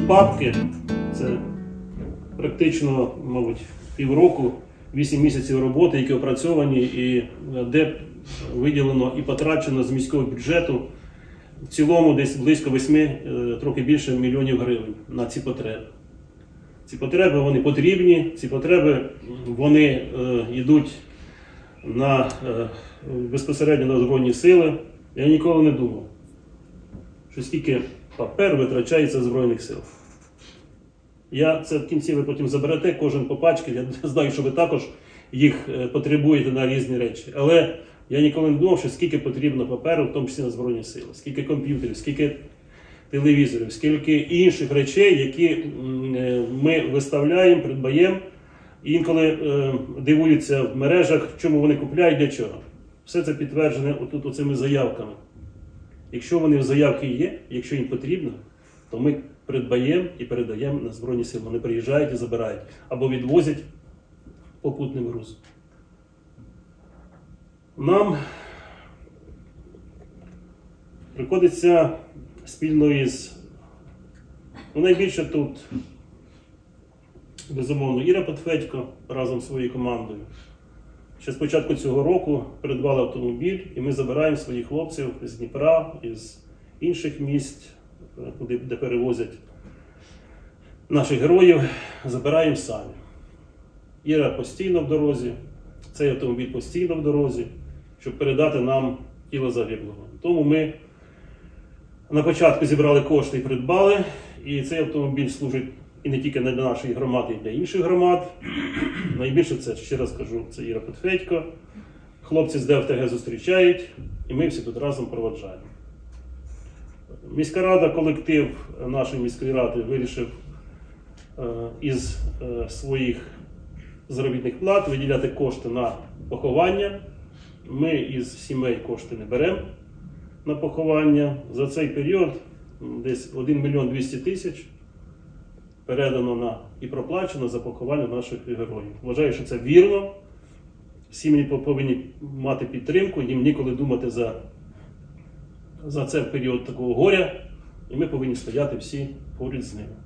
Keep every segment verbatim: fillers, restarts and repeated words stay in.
папки, це практично, мабуть, півроку, вісім місяців роботи, які опрацьовані і де виділено і потрачено з міського бюджету в цілому десь близько восьми, трохи більше мільйонів гривень на ці потреби. Ці потреби, вони потрібні, ці потреби, вони е, йдуть на, е, безпосередньо на Збройні сили. Я ніколи не думав, що скільки паперу витрачається Збройних сил. Я це в кінці ви потім заберете, кожен по пачці, я знаю, що ви також їх потребуєте на різні речі. Але я ніколи не думав, що скільки потрібно паперу, в тому числі на Збройні сили, скільки комп'ютерів, скільки телевізорів, скільки інших речей, які ми виставляємо, придбаємо. І інколи е, дивуються в мережах, чому вони купляють, для чого. Все це підтверджене отут оцими заявками. Якщо вони в заявки є, якщо їм потрібно, то ми придбаємо і передаємо на Збройні сили. Вони приїжджають і забирають. Або відвозять попутним грузом. Нам приходиться спільно із, ну найбільше тут, безумовно, Іра Петфедько разом з своєю командою. Ще з початку цього року придбали автомобіль, і ми забираємо своїх хлопців з Дніпра, із інших місць, куди, де перевозять наших героїв, забираємо самі. Іра постійно в дорозі, цей автомобіль постійно в дорозі, щоб передати нам тіло загиблого. Тому ми на початку зібрали кошти і придбали, і цей автомобіль служить і не тільки для нашої громади, і для інших громад. Найбільше це, ще раз кажу, це Іра Петфедько. Хлопці з ДФТГ зустрічають, і ми всі тут разом проводжаємо. Міська рада, колектив нашої міської ради вирішив е, із е, своїх заробітних плат виділяти кошти на поховання. Ми із сімей кошти не беремо на поховання. За цей період десь один мільйон двісті тисяч передано на і проплачено за поховання наших героїв. Вважаю, що це вірно. Сім'ї повинні мати підтримку, їм ніколи думати за, за це в період такого горя, і ми повинні стояти всі поряд з ними.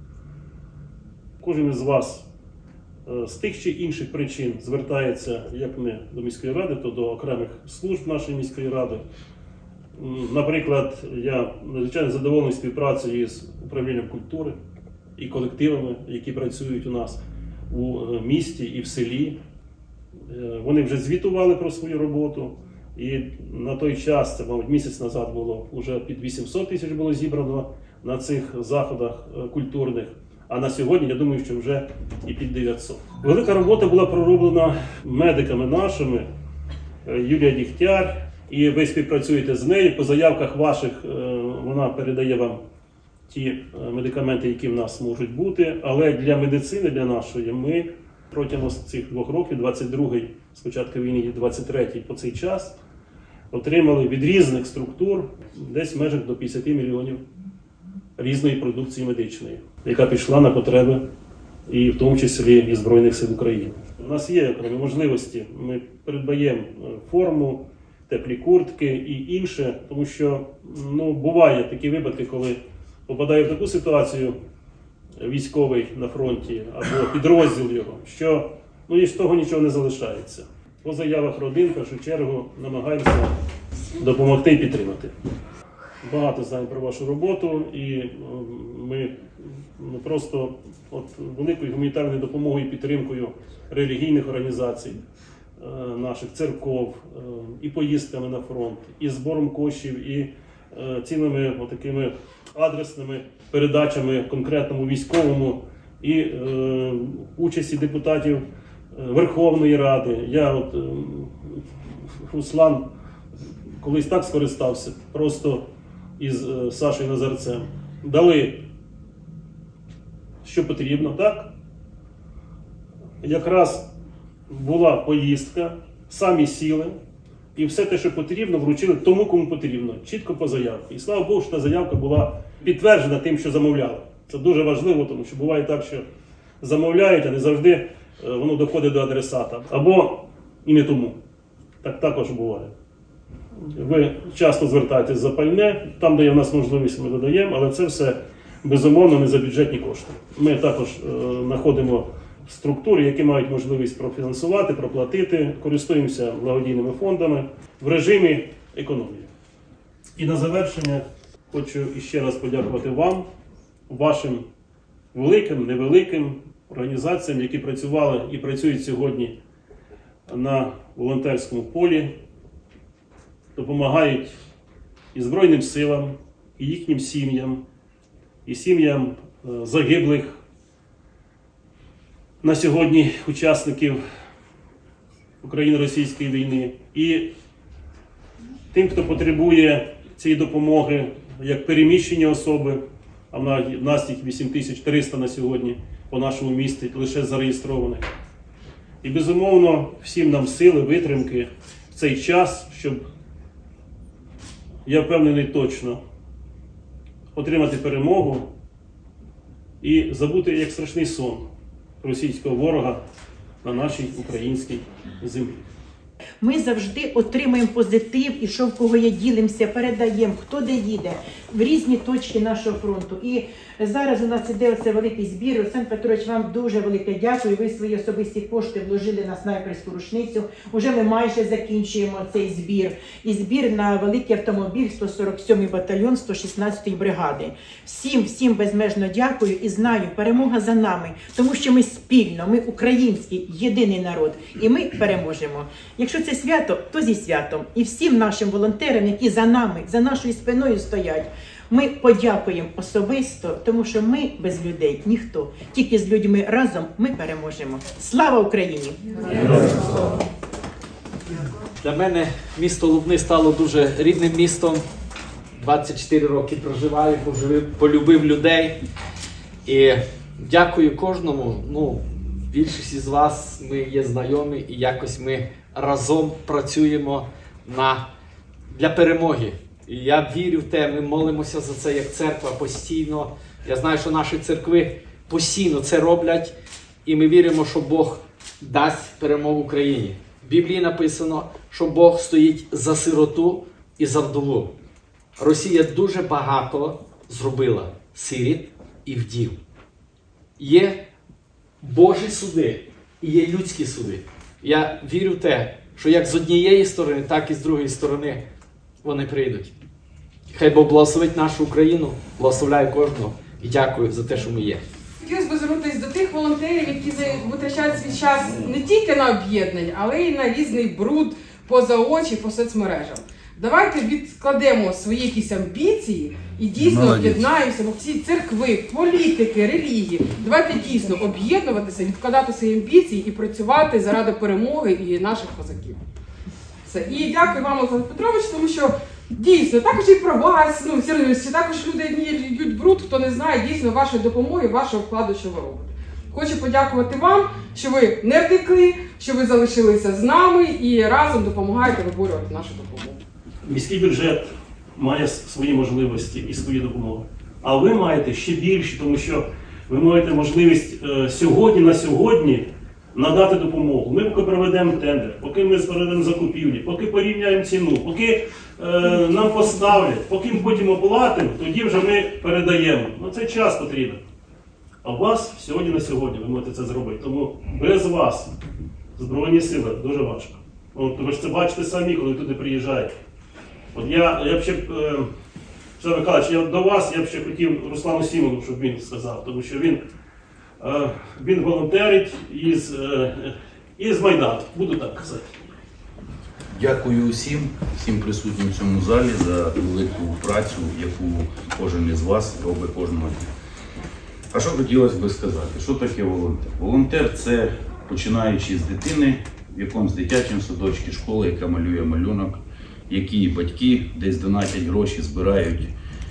Кожен із вас з тих чи інших причин звертається, як не до міської ради, то до окремих служб нашої міської ради. Наприклад, я надзвичайно задоволений співпрацею з управлінням культури і колективами, які працюють у нас у місті і в селі. Вони вже звітували про свою роботу, і на той час, це, мабуть, місяць назад було, вже під вісімсот тисяч було зібрано на цих заходах культурних, а на сьогодні, я думаю, що вже і під дев'ятсот. Велика робота була пророблена медиками нашими, Юлія Дігтяр, і ви співпрацюєте з нею, по заявках ваших вона передає вам ті медикаменти, які в нас можуть бути, але для медицини, для нашої, ми протягом цих двох років, двадцять другий, з початку війни, і двадцять третій по цей час, отримали від різних структур десь в межах до п'ятдесят мільйонів різної продукції медичної, яка пішла на потреби і в тому числі і Збройних сил України. У нас є окремі можливості, ми придбаємо форму, теплі куртки і інше, тому що ну, буває такі випадки, коли попадає в таку ситуацію військовий на фронті або підрозділ його, що ну, і з того нічого не залишається. По заявах родин, в першу чергу, намагаємося допомогти і підтримати. Багато знаємо про вашу роботу, і ми ну, просто от, великою гуманітарною допомогою і підтримкою релігійних організацій, наших церков, і поїздками на фронт, і збором коштів, і цілими такими адресними передачами конкретному військовому, і е, участі депутатів Верховної Ради. Я от, е, Руслан колись так скористався, просто із е, Сашею Назарцем. Дали, що потрібно, так? Якраз була поїздка, самі сіли, і все те, що потрібно, вручили тому, кому потрібно, чітко по заявці. І слава Богу, що та заявка була підтверджена тим, що замовляли. Це дуже важливо, тому що буває так, що замовляють, а не завжди воно доходить до адресата. Або і не тому. Так також буває. Ви часто звертаєтесь за пальне, там, де є в нас можливість, ми додаємо, але це все безумовно, не за бюджетні кошти. Ми також е, знаходимо структури, які мають можливість профінансувати, проплатити, користуємося благодійними фондами в режимі економії. І на завершення хочу іще раз подякувати вам, вашим великим, невеликим організаціям, які працювали і працюють сьогодні на волонтерському полі, допомагають і Збройним силам, і їхнім сім'ям, і сім'ям загиблих на сьогодні учасників Україно-російської війни, і тим, хто потребує цієї допомоги, як переміщені особи, а в нас їх вісім тисяч триста на сьогодні по нашому місті лише зареєстрованих. І, безумовно, всім нам сили, витримки в цей час, щоб, я впевнений точно, отримати перемогу і забути, як страшний сон, російського ворога на нашій українській землі. Ми завжди отримуємо позитив, і що в кого є, ділимося, передаємо, хто де їде, в різні точки нашого фронту. І зараз у нас іде оце великий збір. Олександр Петрович, вам дуже велике дякую. Ви свої особисті кошти вложили на снайперську рушницю. Уже ми майже закінчуємо цей збір. І збір на великий автомобіль сто сорок сьомий батальйон сто шістнадцятої бригади. Всім, всім безмежно дякую і знаю, перемога за нами. Тому що ми спільно, ми український, єдиний народ. І ми переможемо. Якщо це свято, то зі святом. І всім нашим волонтерам, які за нами, за нашою спиною стоять, ми подякуємо особисто, тому що ми без людей ніхто. Тільки з людьми разом ми переможемо. Слава Україні! Для мене місто Лубни стало дуже рідним містом. двадцять чотири роки проживаю, полюбив людей. І дякую кожному. Ну, більшість із вас ми є знайомі і якось ми разом працюємо на, для перемоги. І я вірю в те, ми молимося за це як церква постійно. Я знаю, що наші церкви постійно це роблять. І ми віримо, що Бог дасть перемогу Україні. В Біблії написано, що Бог стоїть за сироту і за вдову. Росія дуже багато зробила сиріт і вдів. Є Божі суди і є людські суди. Я вірю в те, що як з однієї сторони, так і з другої сторони вони прийдуть. Хай Бог благословить нашу Україну, благословляю кожного і дякую за те, що ми є. Хотілося б звернутися до тих волонтерів, які витрачають свій час не тільки на об'єднання, але й на різний бруд поза очі, по соцмережам. Давайте відкладемо свої якісь амбіції і дійсно об'єднаємося, бо всі церкви, політики, релігії. Давайте дійсно об'єднуватися, відкладати свої амбіції і працювати заради перемоги і наших козаків. Все. І дякую вам, Олександр Петрович, тому що дійсно, також і про вас, ну, всі також люди льють бруд, хто не знає дійсно вашої допомоги, вашого вкладу, що ви робите. Хочу подякувати вам, що ви не втекли, що ви залишилися з нами і разом допомагаєте виборювати нашу допомогу. Міський бюджет має свої можливості і свої допомоги. А ви маєте ще більше, тому що ви маєте можливість е, сьогодні на сьогодні надати допомогу. Ми поки проведемо тендер, поки ми проведемо закупівлі, поки порівняємо ціну, поки е, нам поставлять, поки ми потім оплатимо, тоді вже ми передаємо. Ну, це час потрібен. А у вас сьогодні на сьогодні ви можете це зробити. Тому без вас Збройні сили дуже важко. От, ви ж це бачите самі, коли туди приїжджаєте. От я, я б ще, е, Олександр Михайлович, я до вас я б ще хотів Руслану Сімону, щоб він сказав, тому що він, е, він волонтерить із, е, із Майдану, буду так казати. Дякую усім, всім присутнім в цьому залі за велику працю, яку кожен із вас робить кожного дня. А що хотілося б сказати? Що таке волонтер? Волонтер – це починаючи з дитини, в якомусь дитячому садочку, школи, яка малює малюнок, які батьки десь донатять гроші, збирають.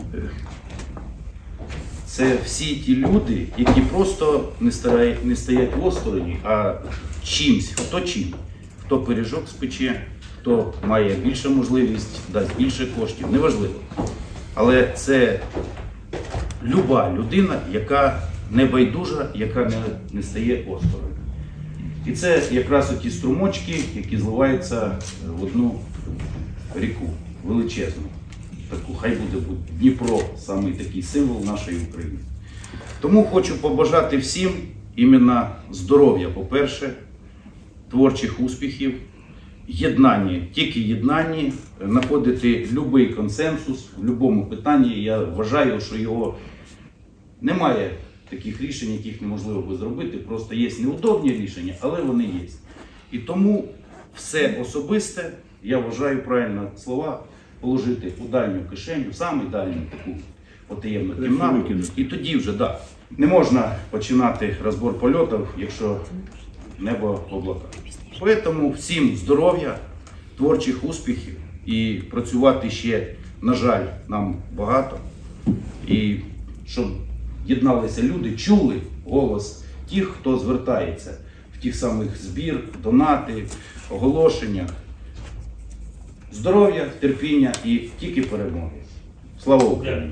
Це всі ті люди, які просто не, старають, не стоять в остороні, а чимсь, хто чим. Хто пиріжок спече, хто має більшу можливість, дасть більше коштів, неважливо. Але це люба людина, яка не байдужа, яка не, не стає осторонь. І це якраз оті струмочки, які зливаються в одну ріку величезну. таку, хай буде Дніпро, саме такий символ нашої України. Тому хочу побажати всім іменно здоров'я, по-перше, творчих успіхів, єднання, тільки єднання, знаходити будь-який консенсус в будь-якому питанні. Я вважаю, що його немає таких рішень, яких неможливо би зробити, просто є неудобні рішення, але вони є. І тому все особисте, я вважаю правильно слова, положити у дальню кишеню, саме дальню таку потаємну кімнату, і тоді вже, так, да, не можна починати розбор польотів, якщо небо в облаках. Тому всім здоров'я, творчих успіхів і працювати ще, на жаль, нам багато. І щоб єдналися люди, чули голос тих, хто звертається в тих самих збір, донати, оголошеннях. Здоров'я, терпіння і тільки перемоги. Слава Україні!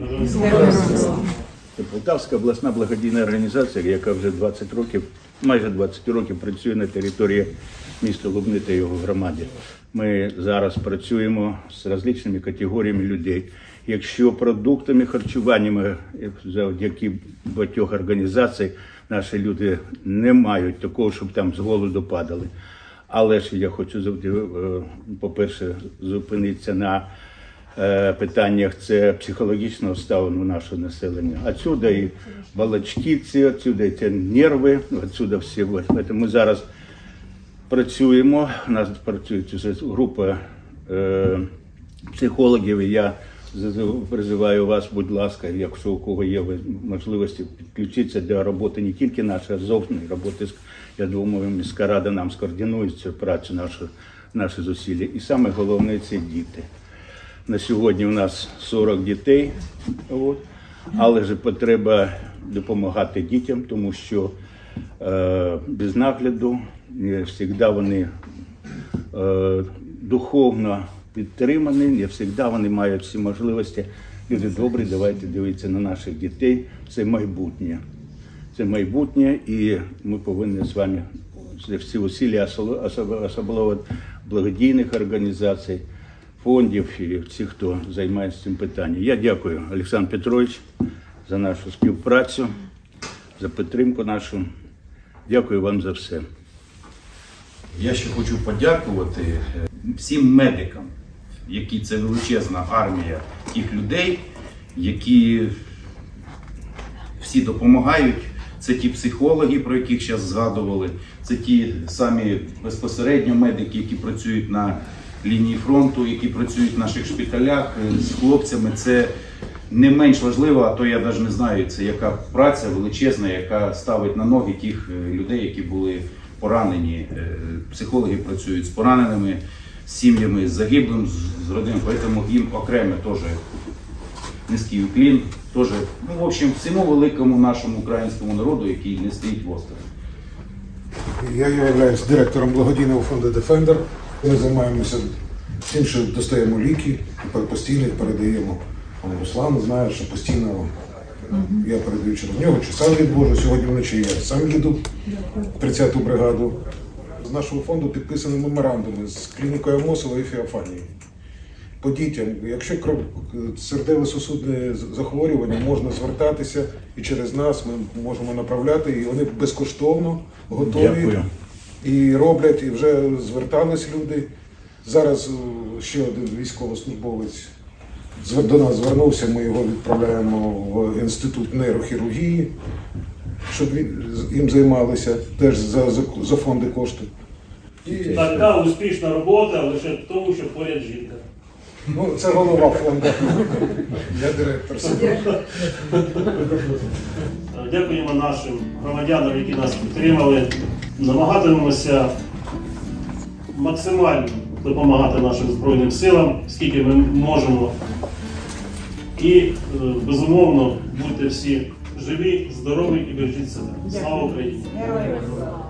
Це Полтавська обласна благодійна організація, яка вже двадцять років, майже двадцять років працює на території міста Лубни та його громади. Ми зараз працюємо з різними категоріями людей. Якщо продуктами, харчуваннями завдяки багатьох організацій наші люди не мають такого, щоб там з голоду падали. Але ж я хочу, по-перше, зупинитися на питаннях це психологічного стану нашого населення. Отсюда і балачки ці, отсюда і ці нерви, отсюда всі. Ми зараз працюємо, у нас працює група е, психологів, і я призиваю вас, будь ласка, якщо у кого є можливості підключитися до роботи не тільки нашої, а зовсім роботи. Я думаю, міська рада нам скоординує цю працю, нашу, наші зусилля. І саме головне – це діти. На сьогодні у нас сорок дітей, от. Але ж потреба допомагати дітям, тому що е, без нагляду не завжди вони е, духовно підтримані, не завжди вони мають всі можливості. Люди добрі, давайте дивитися на наших дітей. Це майбутнє. Це майбутнє, і ми повинні з вами всі усилля, особливо благодійних організацій, фондів і всіх, хто займається цим питанням. Я дякую, Олександр Петрович, за нашу співпрацю, за підтримку нашу. Дякую вам за все. Я ще хочу подякувати всім медикам, які це величезна армія тих людей, які всі допомагають. Це ті психологи, про яких зараз згадували, це ті самі безпосередньо медики, які працюють на лінії фронту, які працюють в наших шпиталях з хлопцями. Це не менш важливо, а то я навіть не знаю, це яка праця величезна, яка ставить на ноги тих людей, які були поранені. Психологи працюють з пораненими, з сім'ями, з загиблим, з родинами, тому їм окремо теж низький уклін. Теж, ну, в общем, всьому великому нашому українському народу, який не стоїть в осторонь. Я являюсь директором благодійного фонду Defender. Ми займаємося тим, що достаємо ліки, постійно їх передаємо. Руслан знає, що постійно я передаю через нього, чи сам відвожу. Сьогодні вночі я сам їду в тридцяту бригаду. З нашого фонду підписані меморандуми з клінікою Амосова і Феофанією. По дітям, якщо серцево-сосудне захворювання, можна звертатися і через нас ми можемо направляти, і вони безкоштовно готові. Дякую. І роблять, і вже звертались люди. Зараз ще один військовослужбовець до нас звернувся, ми його відправляємо в інститут нейрохірургії, щоб їм займалися, теж за, за, за фонди кошти. І... Така успішна робота лише в тому, що поряд жінка. Ну, це голова фонду. Я директор. Дякуємо нашим громадянам, які нас підтримали. Намагатимемося максимально допомагати нашим Збройним силам, скільки ми можемо. І, безумовно, будьте всі живі, здорові і бережіть себе. Слава Україні!